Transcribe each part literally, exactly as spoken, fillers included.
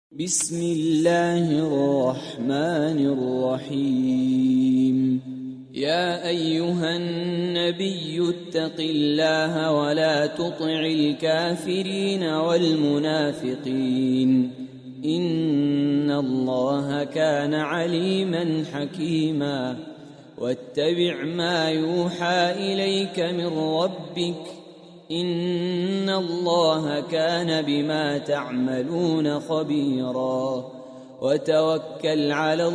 بسم الله الرحمن الرحيم. يا أيها النبي اتق الله ولا تطع الكافرين والمنافقين إن الله كان عليما حكيما. واتبع ما يوحى إليك من ربك إن الله كان بما تعملون خبيرا. وتوكل على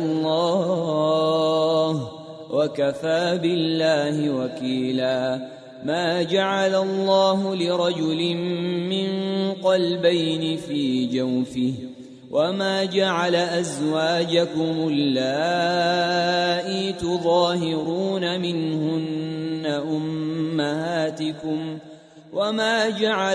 الله وكفى بالله وكيلا. ما جعل الله لرجل من قلبين في جوفه وما جعل أزواجكم اللائي تظاهرون منهن أمهاتكم وما جعل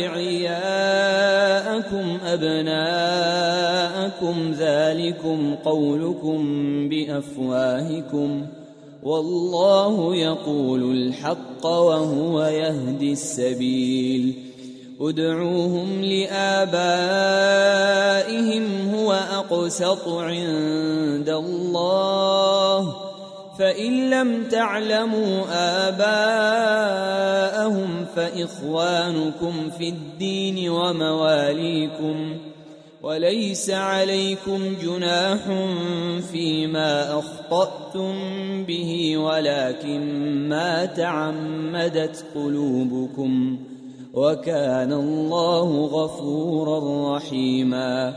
أدعياءكم أبناءكم ذلكم قولكم بأفواهكم والله يقول الحق وهو يهدي السبيل. ادعوهم لآبائهم هو أقسط عند الله فإن لم تعلموا آباءهم فإخوانكم في الدين ومواليكم وليس عليكم جناح فيما أخطأتم به ولكن ما تعمدت قلوبكم وكان الله غفورا رحيما.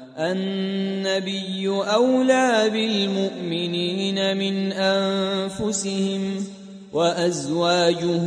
النبي أولى بالمؤمنين من أنفسهم وأزواجه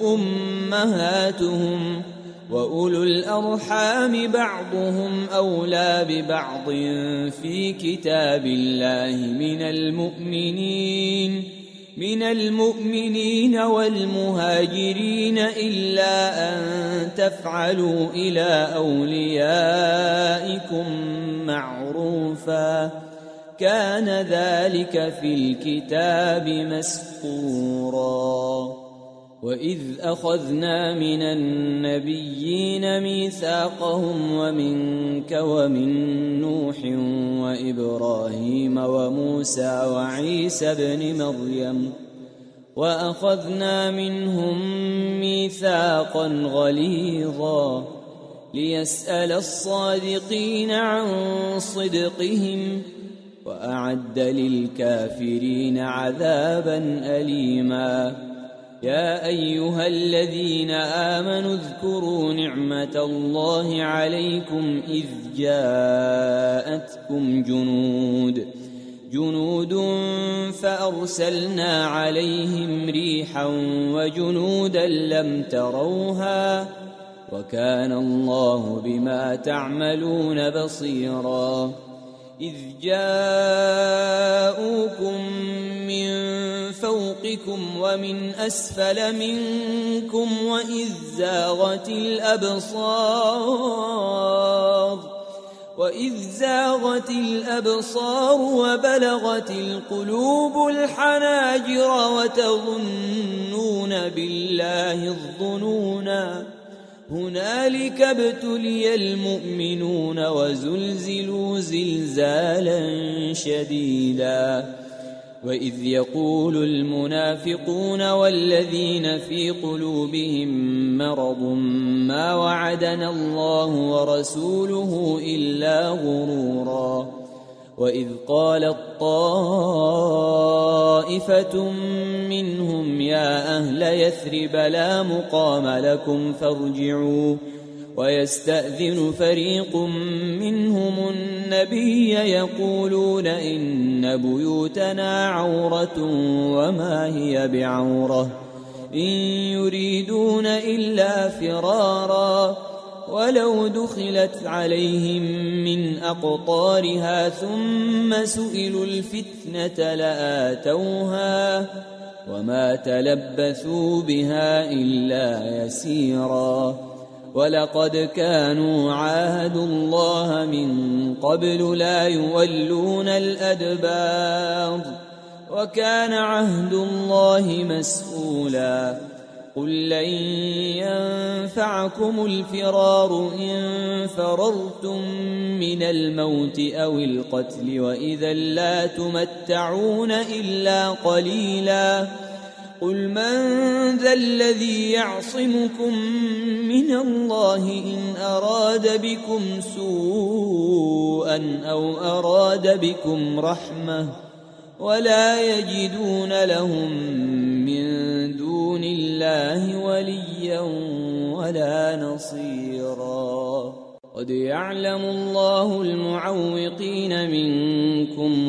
أمهاتهم وأولو الأرحام بعضهم أولى ببعض في كتاب الله من المؤمنين من المؤمنين والمهاجرين إلا أن تفعلوا إلى أوليائكم معروفا كان ذلك في الكتاب مسطورا. وإذ أخذنا من النبيين ميثاقهم ومنك ومن نوح وإبراهيم وموسى وعيسى بن مريم وأخذنا منهم ميثاقا غليظا ليسأل الصادقين عن صدقهم وأعد للكافرين عذابا أليما. يا أيها الذين آمنوا اذكروا نعمة الله عليكم إذ جاءتكم جنود جنود فأرسلنا عليهم ريحا وجنودا لم تروها وكان الله بما تعملون بصيرا. إذ جاءوكم من فوقكم ومن أسفل منكم وإذ زاغت الأبصار وإذ زاغت الأبصار وبلغت القلوب الحناجر وتظنون بالله الظنونا هنالك ابتلي المؤمنون وزلزلوا زلزالا شديدا. وإذ يقول المنافقون والذين في قلوبهم مرض ما وعدنا الله ورسوله إلا غرورا. وإذ قالت طائفة منهم يا أهل يثرب لا مقام لكم فارجعوا ويستأذن فريق منهم النبي يقولون إن بيوتنا عورة وما هي بعورة إن يريدون إلا فرارا ولو دخلت عليهم من أقطارها ثم سئلوا الفتنة لآتوها وما تلبثوا بها إلا يسيرا. ولقد كانوا عاهدوا الله من قبل لا يولون الأدبار وكان عهد الله مسؤولا. قل لن ينفعكم الفرار إن فررتم من الموت أو القتل وإذا لا تمتعون إلا قليلا قل من ذا الذي يعصمكم من الله إن أراد بكم سوءا أو أراد بكم رحمة ولا يجدون لهم من دون الله وليا ولا نصيرا قد يعلم الله المعوقين منكم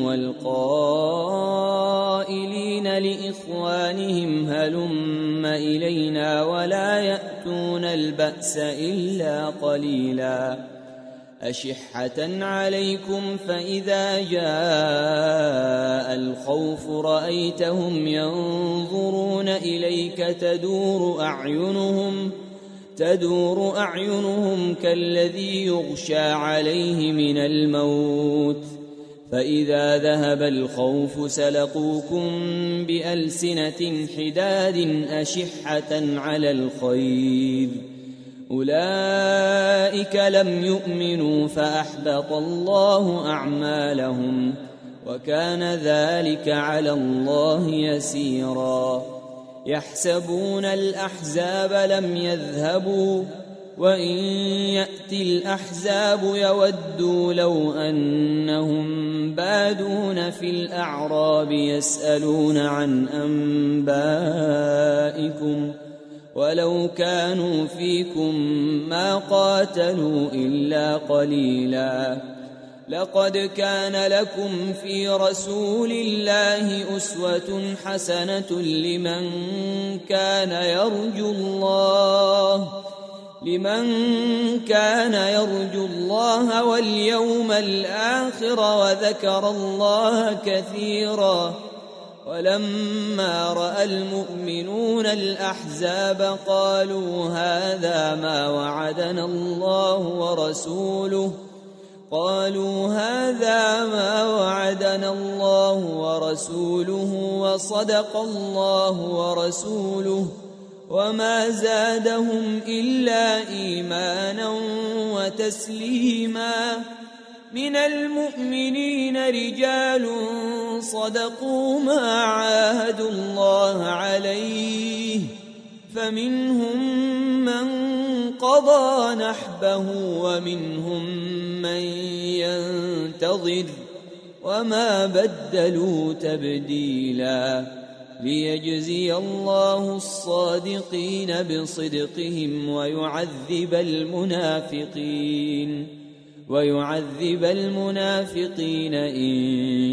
والقائلين لإخوانهم هلم إلينا ولا يأتون البأس إلا قليلا أشحة عليكم فإذا جاء الخوف رأيتهم ينظرون إليك تدور أعينهم تدور أعينهم كالذي يغشى عليه من الموت فإذا ذهب الخوف سلقوكم بألسنة حداد أشحة على الخير أولئك لم يؤمنوا فأحبط الله أعمالهم وكان ذلك على الله يسيرا يحسبون الأحزاب لم يذهبوا وإن يأتي الأحزاب يودوا لو أنهم بادون في الأعراب يسألون عن أنبائكم ولو كانوا فيكم ما قاتلوا إلا قليلا لقد كان لكم في رسول الله أسوة حسنة لمن كان يرجو الله لمن كان يرجو الله واليوم الآخر وذكر الله كثيرا ولما رأى المؤمنون الأحزاب قالوا هذا ما وعدنا الله ورسوله قالوا هذا ما وعدنا الله ورسوله وصدق الله ورسوله وما زادهم إلا إيمانا وتسليما من المؤمنين رجال صدقوا ما عاهدوا الله عليه فمنهم من قضى نحبه ومنهم من ينتظر وما بدلوا تبديلا ليجزي الله الصادقين بصدقهم ويعذب المنافقين ويعذب المنافقين إن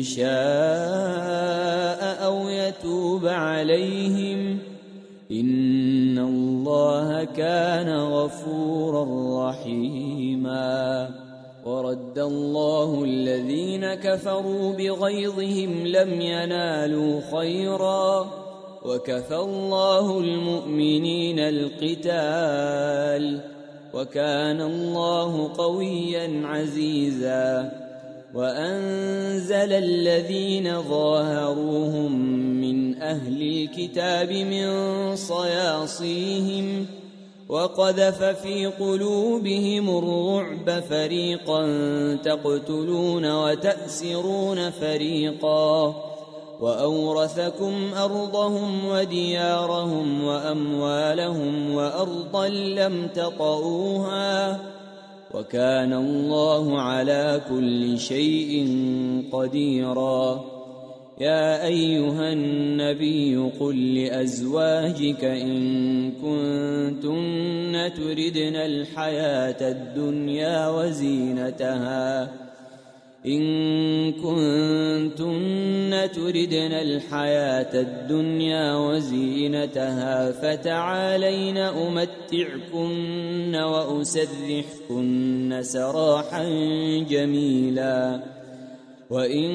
شاء أو يتوب عليهم إن الله كان غفورا رحيما ورد الله الذين كفروا بغيظهم لم ينالوا خيرا وكفى الله المؤمنين القتال وكان الله قويا عزيزا وأنزل الذين ظاهروهم من أهل الكتاب من صياصيهم وقذف في قلوبهم الرعب فريقا تقتلون وتأسرون فريقا وأورثكم أرضهم وديارهم وأموالهم وأرضا لم تطئوها وكان الله على كل شيء قديرا يا أيها النبي قل لأزواجك إن كنتن تردن الحياة الدنيا وزينتها إن كنتن تردن الحياة الدنيا وزينتها فتعالين أمتعكن وأسرحكن سراحا جميلا وإن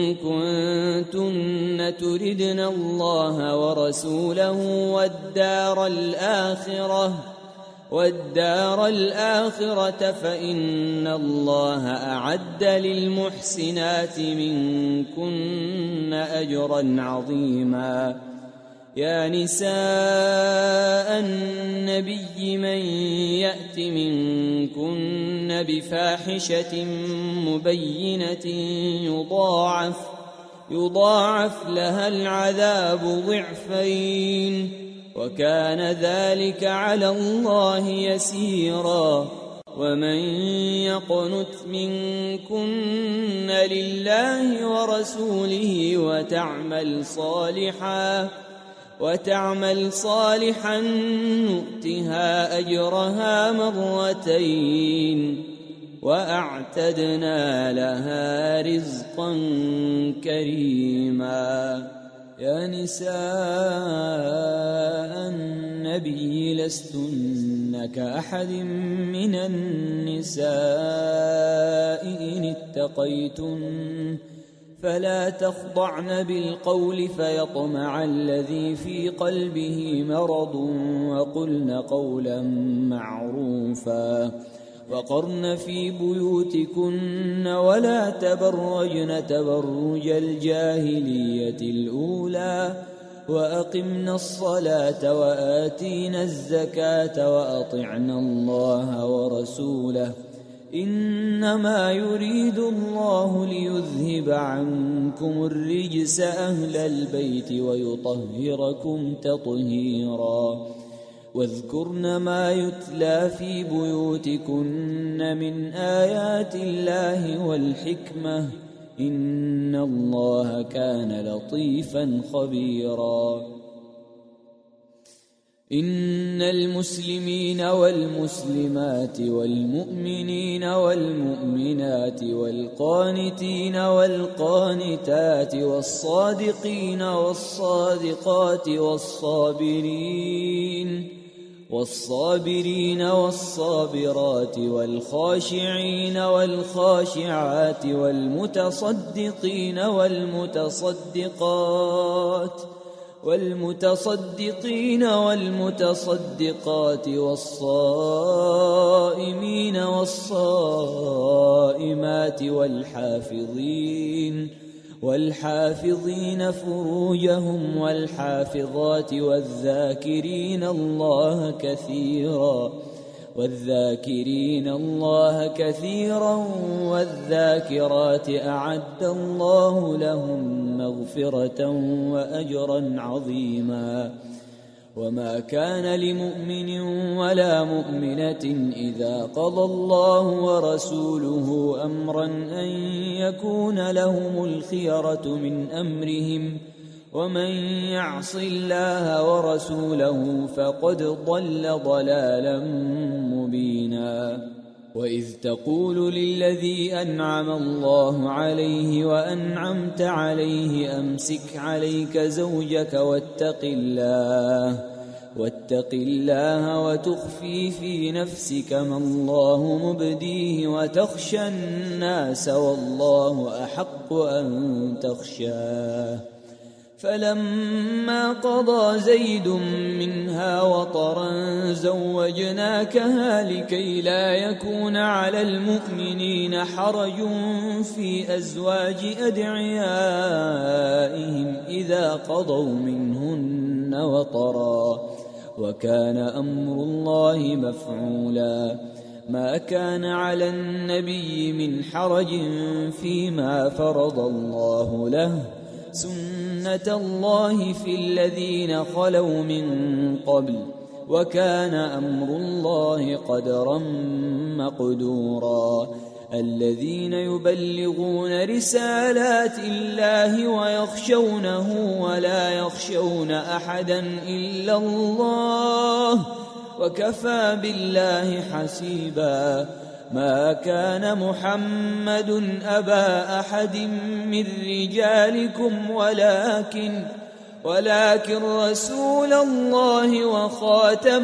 كنتن تردن الله ورسوله والدار الآخرة والدار الآخرة فإن الله أعد للمحسنات منكن أجرا عظيما يا نساء النبي من يأت منكن بفاحشة مبينة يضاعف يضاعف لها العذاب ضعفين وكان ذلك على الله يسيرا. ومن يقنت منكن لله ورسوله وتعمل صالحا وتعمل صالحا نؤتها أجرها مرتين وأعتدنا لها رزقا كريما. يا نساء النبي لستن كأحد من النساء إن اتقيتن فلا تخضعن بالقول فيطمع الذي في قلبه مرض وقلن قولا معروفا وقرن في بيوتكن ولا تبرجن تبرج الجاهلية الأولى وأقمنا الصلاة وآتينا الزكاة وأطعنا الله ورسوله إنما يريد الله ليذهب عنكم الرجس أهل البيت ويطهركم تطهيرا. واذكرن ما يتلى في بيوتكن من آيات الله والحكمة إن الله كان لطيفا خبيرا. إن المسلمين والمسلمات والمؤمنين والمؤمنات والقانتين والقانتات والصادقين والصادقات والصابرين والصابرين والصابرات والخاشعين والخاشعات والمتصدقين والمتصدقات والمتصدقين والمتصدقات والصائمين والصائمات والحافظين والحافظين فروجهم والحافظات والذاكرين الله كثيرا والذاكرين الله كثيرا والذاكرات أعد الله لهم مغفرة وأجرا عظيما. وما كان لمؤمن ولا مؤمنة إذا قضى الله ورسوله أمرا أن يكون لهم الخيرة من أمرهم ومن يعص الله ورسوله فقد ضل ضلالا مبينا. وإذ تقول للذي أنعم الله عليه وأنعمت عليه أمسك عليك زوجك واتق الله واتق الله وتخفي في نفسك ما الله مبديه وتخشى الناس والله أحق أن تخشاه. فلما قضى زيد منها وطرا زوجناكها لكي لا يكون على المؤمنين حرج في أزواج أدعيائهم إذا قضوا منهن وطرا وكان أمر الله مفعولا. ما كان على النبي من حرج فيما فرض الله له سنة الله في الذين خلوا من قبل وكان أمر الله قدرا مقدورا. الذين يبلغون رسالات الله ويخشونه ولا يخشون أحدا إلا الله وكفى بالله حسيبا. ما كان محمد أبا أحد من رجالكم ولكن ولكن رسول الله وخاتم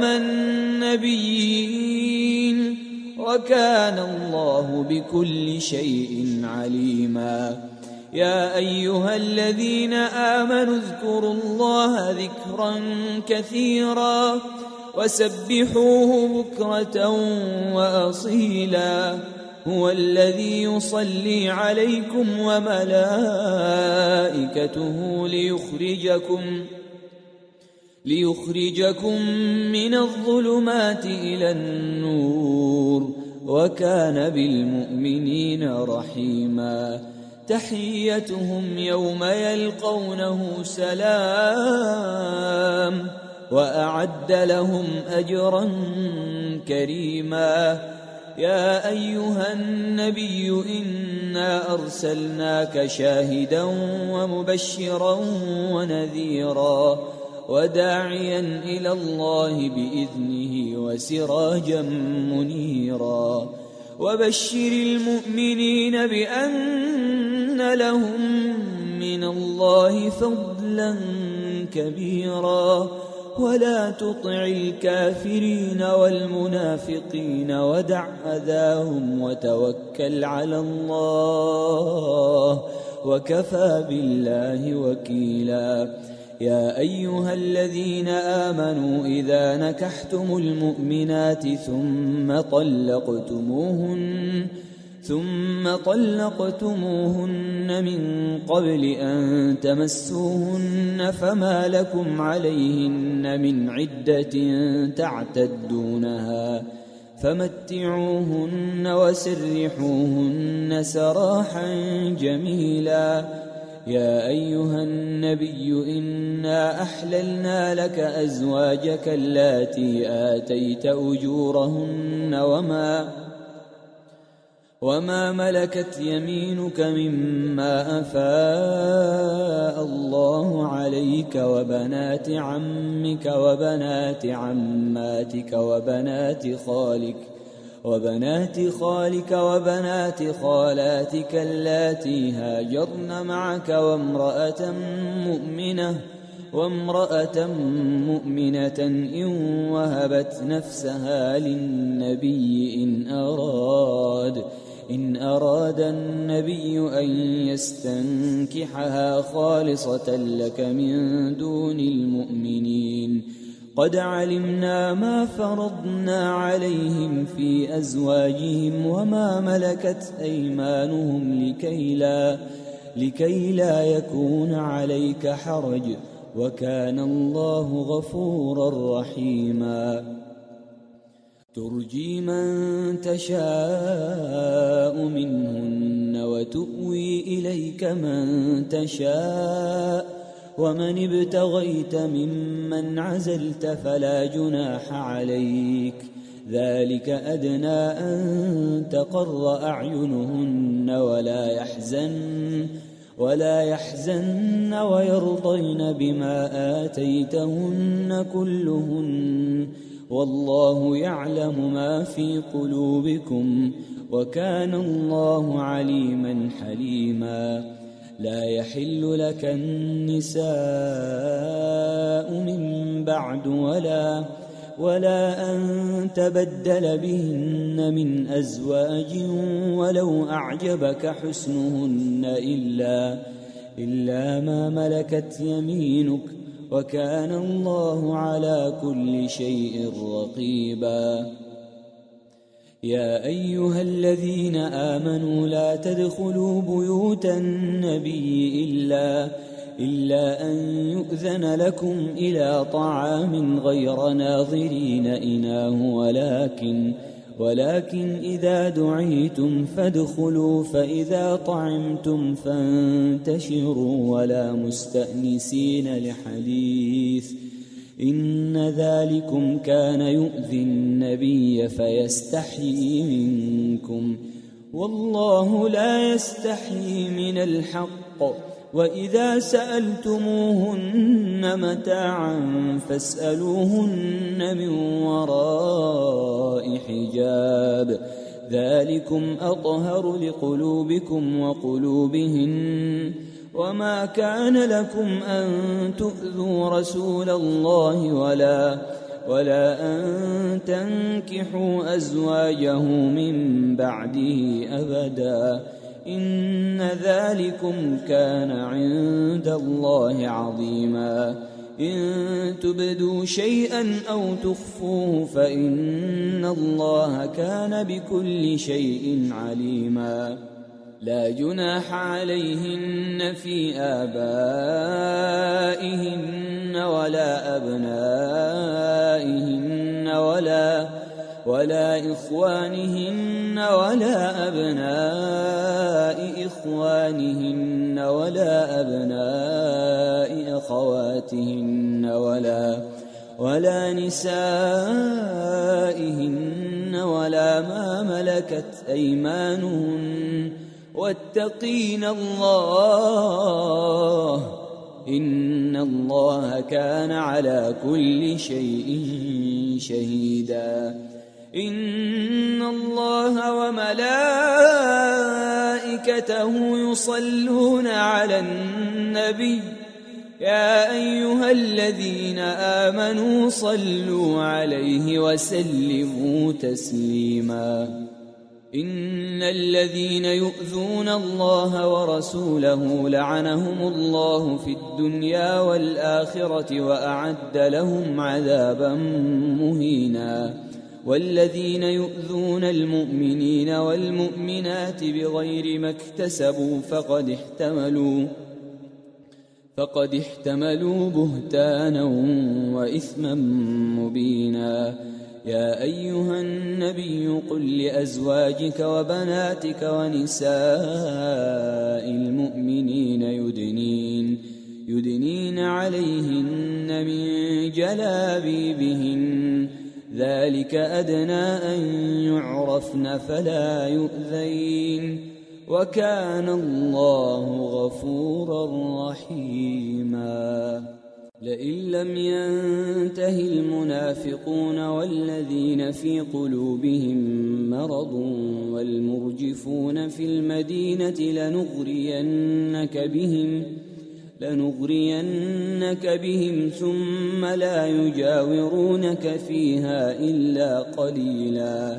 النبيين وكان الله بكل شيء عليما. يا أيها الذين آمنوا اذكروا الله ذكرا كثيرا وسبحوه بكرة وأصيلا. هو الذي يصلي عليكم وملائكته ليخرجكم ليخرجكم من الظلمات إلى النور وكان بالمؤمنين رحيما تحيتهم يوم يلقونه سلام وأعد لهم أجرا كريما يا أيها النبي إنا أرسلناك شاهدا ومبشرا ونذيرا وداعيا إلى الله بإذنه وسراجا منيرا وبشر المؤمنين بأن لهم من الله فضلا كبيرا ولا تطع الكافرين والمنافقين ودع أذاهم وتوكل على الله وكفى بالله وكيلا يا أيها الذين آمنوا إذا نكحتم المؤمنات ثم طلقتموهن ثم طلقتموهن من قبل أن تمسوهن فما لكم عليهن من عدة تعتدونها فمتعوهن وسرحوهن سراحا جميلا يا أيها النبي إنا أحللنا لك أزواجك اللاتي آتيت أجورهن وما وما ملكت يمينك مما أفاء الله عليك وبنات عمك وبنات عماتك وبنات خالك وبنات خالك وبنات خالاتك اللاتي هاجرن معك وامرأة مؤمنة وامرأة مؤمنة إن وهبت نفسها للنبي إن أراد إن أراد النبي أن يستنكحها خالصة لك من دون المؤمنين قد علمنا ما فرضنا عليهم في أزواجهم وما ملكت أيمانهم لكي لا, لكي لا يكون عليك حرج وكان الله غفورا رحيما ترجي من تشاء منهن وتؤوي إليك من تشاء ومن ابتغيت ممن عزلت فلا جناح عليك ذلك أدنى أن تقر أعينهن ولا يحزن ولا يحزن ويرضين بما آتيتهن كلهن والله يعلم ما في قلوبكم وكان الله عليما حليما لا يحل لك النساء من بعد ولا ولا أن تبدل بهن من أزواج ولو أعجبك حسنهن إلا, إلا ما ملكت يمينك وكان الله على كل شيء رقيبا يا أيها الذين آمنوا لا تدخلوا بيوت النبي إلا, إلا أن يؤذن لكم إلى طعام غير ناظرين إناه ولكن ولكن إذا دعيتم فادخلوا فإذا طعمتم فانتشروا ولا مستأنسين لحديث إن ذلكم كان يؤذي النبي فيستحيي منكم والله لا يستحيي من الحق وإذا سألتموهن متاعا فاسألوهن من وراء حجاب ذلكم أطهر لقلوبكم وقلوبهن وما كان لكم أن تؤذوا رسول الله ولا ولا أن تنكحوا أزواجه من بعده أبدا إن ذلكم كان عند الله عظيما إن تبدوا شيئا أو تخفوه فإن الله كان بكل شيء عليما لا جناح عليهن في آبائهن ولا أبنائهن ولا ولا إخوانهن ولا أبناء إخوانهن ولا أبناء أخواتهن ولا ولا نسائهن ولا ما ملكت أيمانهن واتقين الله إن الله كان على كل شيء شهيدا. إن الله وملائكته يصلون على النبي يا أيها الذين آمنوا صلوا عليه وسلموا تسليما. إن الذين يؤذون الله ورسوله لعنهم الله في الدنيا والآخرة وأعد لهم عذابا مهينا. والذين يؤذون المؤمنين والمؤمنات بغير ما اكتسبوا فقد احتملوا فقد احتملوا بهتانا وإثما مبينا. يا أيها النبي قل لأزواجك وبناتك ونساء المؤمنين يدنين يدنين عليهن من جلابيبهن ذلك أدنى أن يعرفن فلا يؤذين وكان الله غفورا رحيما. لئن لم ينته المنافقون والذين في قلوبهم مرض والمرجفون في المدينة لنغرينك بهم لنغرينك بهم ثم لا يجاورونك فيها إلا قليلا.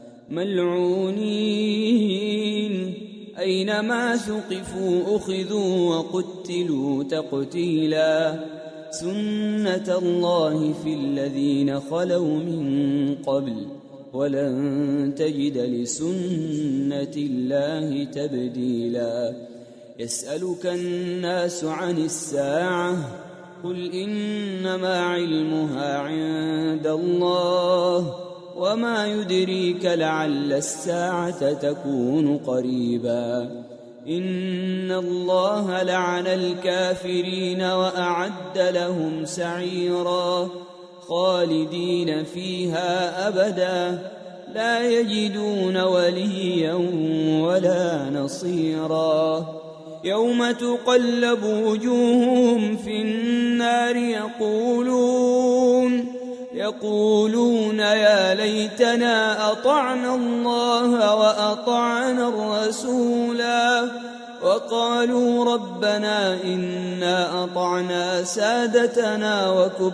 ملعونين أينما ثقفوا أخذوا وقتلوا تقتيلا. سنة الله في الذين خلوا من قبل ولن تجد لسنة الله تبديلا. يسألك الناس عن الساعة قل إنما علمها عند الله وما يدريك لعل الساعة تكون قريبا. إن الله لعن الكافرين وأعد لهم سعيرا خالدين فيها أبدا لا يجدون وليا ولا نصيرا. يوم تقلب وجوههم في النار يقولون يقولون يا ليتنا أطعنا الله وأطعنا الرسولا وقالوا ربنا إنا أطعنا سادتنا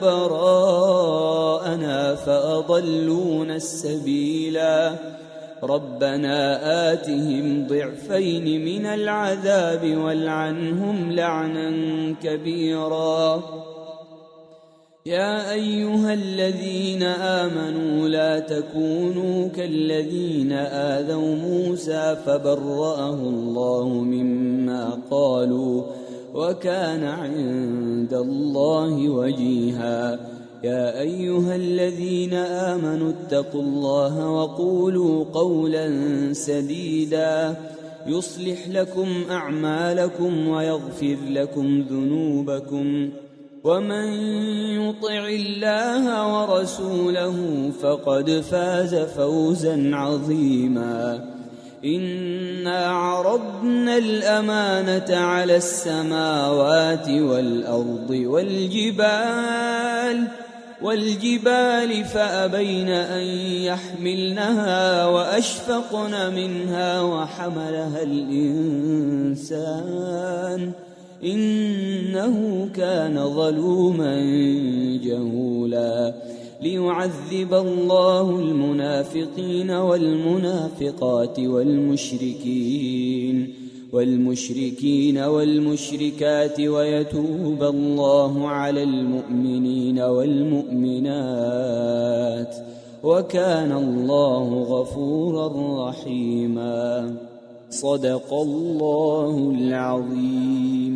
وكبراءنا فأضلونا السبيلا. ربنا آتهم ضعفين من العذاب والعنهم لعنا كبيرا. يا أيها الذين آمنوا لا تكونوا كالذين آذوا موسى فبرأه الله مما قالوا وكان عند الله وجيها. يا أيها الذين آمنوا اتقوا الله وقولوا قولا سديدا يصلح لكم أعمالكم ويغفر لكم ذنوبكم ومن يطع الله ورسوله فقد فاز فوزا عظيما. إنا عرضنا الأمانة على السماوات والأرض والجبال والجبال فأبين أن يحملنها وأشفقن منها وحملها الإنسان إنه كان ظلوما جهولا. ليعذب الله المنافقين والمنافقات والمشركين والمشركين والمشركات ويتوب الله على المؤمنين والمؤمنات وكان الله غفورا رحيما. صدق الله العظيم.